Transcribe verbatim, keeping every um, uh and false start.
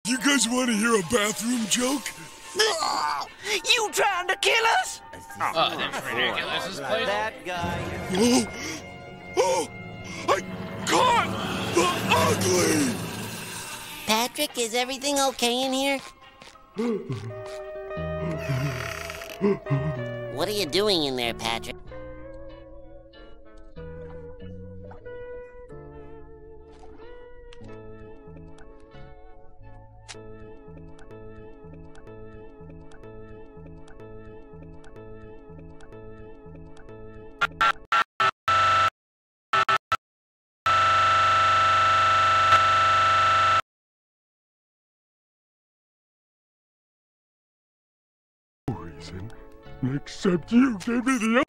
You guys want to hear a bathroom joke? You trying to kill us? Oh, that's ridiculous. This place. That guy. Oh! Oh! I caught the ugly! Patrick, is everything okay in here? What are you doing in there, Patrick? Reason, except you gave me the